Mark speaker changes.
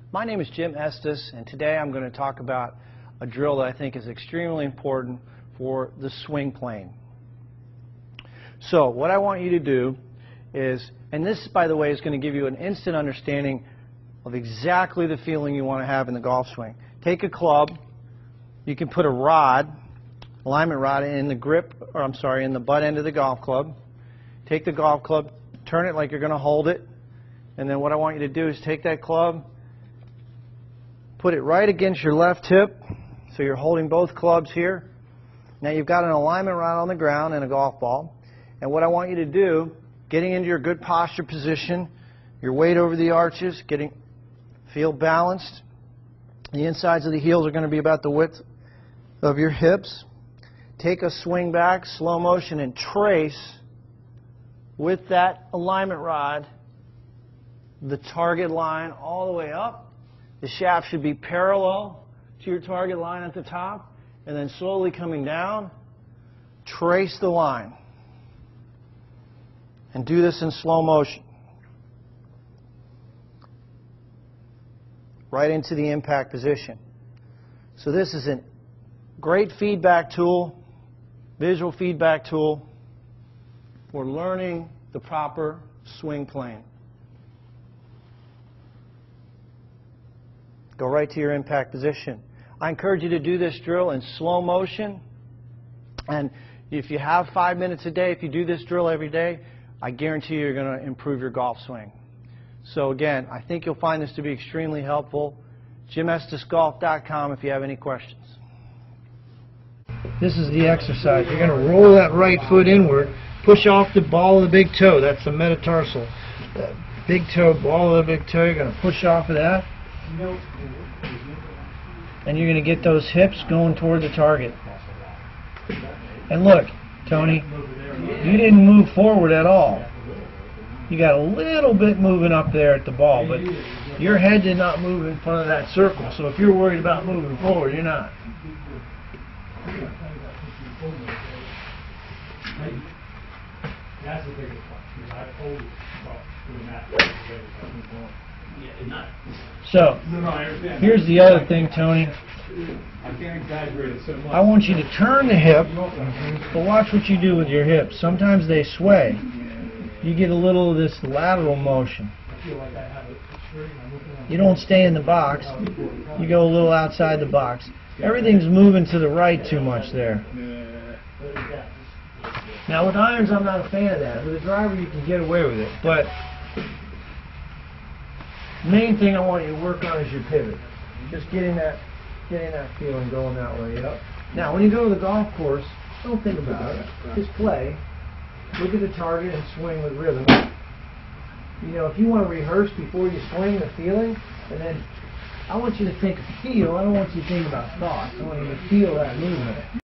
Speaker 1: My name is Jim Estes, and today I'm going to talk about a drill that I think is extremely important for the swing plane. So what I want you to do is, and this by the way is going to give you an instant understanding of exactly the feeling you want to have in the golf swing. Take a club, you can put a rod, alignment rod in the grip, or I'm sorry, in the butt end of the golf club. Take the golf club, turn it like you're going to hold it, and then what I want you to do is take that club, put it right against your left hip, so you're holding both clubs here. Now you've got an alignment rod on the ground and a golf ball. And what I want you to do, getting into your good posture position, your weight over the arches, feel balanced. The insides of the heels are going to be about the width of your hips. Take a swing back, slow motion, and trace with that alignment rod the target line all the way up. The shaft should be parallel to your target line at the top, and then slowly coming down, trace the line. And do this in slow motion. Right into the impact position. So this is a great feedback tool, visual feedback tool for learning the proper swing plane. Go right to your impact position. I encourage you to do this drill in slow motion. And if you have 5 minutes a day, if you do this drill every day, I guarantee you're going to improve your golf swing. So again, I think you'll find this to be extremely helpful. JimEstesGolf.com if you have any questions. This is the exercise. You're going to roll that right foot inward, push off the ball of the big toe. That's the metatarsal. The big toe, ball of the big toe, you're going to push off of that. And you're going to get those hips going toward the target. And look, Tony, you didn't move forward at all. You got a little bit moving up there at the ball, but your head did not move in front of that circle. So if you're worried about moving forward, you're not.
Speaker 2: That's the biggest one. I told you about doing that.
Speaker 1: So, here's the other thing, Tony.
Speaker 2: I can't exaggerate it so much.
Speaker 1: I want you to turn the hip, but watch what you do with your hips. Sometimes they sway. You get a little of this lateral motion. You don't stay in the box. You go a little outside the box. Everything's moving to the right too much there. Now with irons, I'm not a fan of that. With a driver, you can get away with it. But the main thing I want you to work on is your pivot. Just getting that feeling going that way. Yep. Now, when you go to the golf course, don't think about it. Just play. Look at the target and swing with rhythm. You know, if you want to rehearse before you swing the feeling, and then I want you to think of feel. I don't want you to think about thoughts. I want you to feel that movement.